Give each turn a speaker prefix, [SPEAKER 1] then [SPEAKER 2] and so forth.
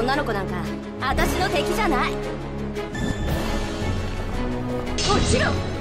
[SPEAKER 1] 女の子なんか私の敵じゃない。落ちろ。